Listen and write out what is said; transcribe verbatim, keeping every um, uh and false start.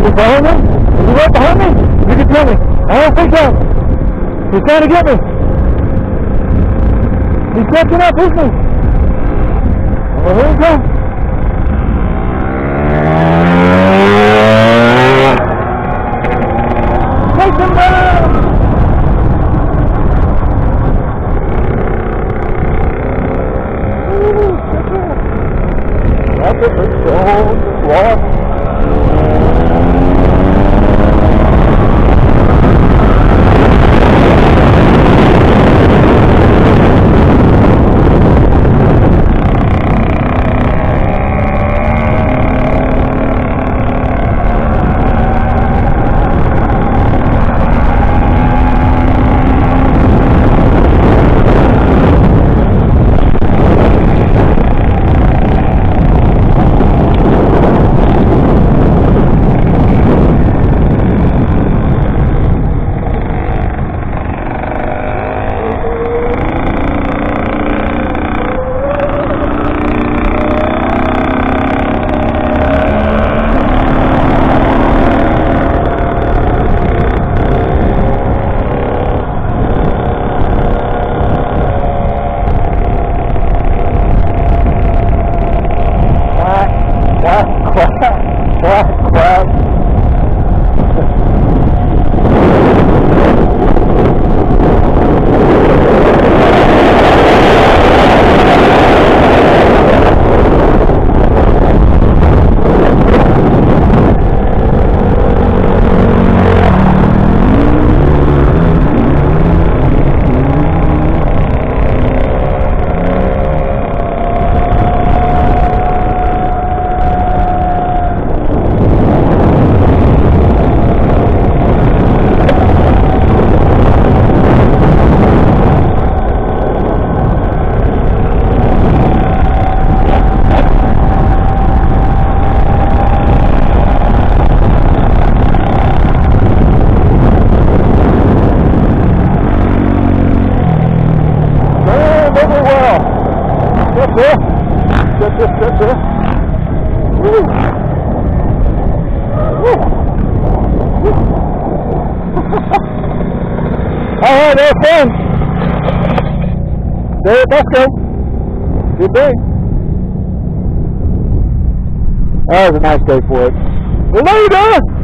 You following me? Is he right behind me? You can tell me. I don't think so. He's trying to get me. He's catching up with me. Well, here we go. Take him down! Ooh, that's it. Let's go. Just walk. Sit there, sit there. Woo. Woo. Woo. Alright, that's fun. There, Busco. Good day. That was a nice day for it. Later!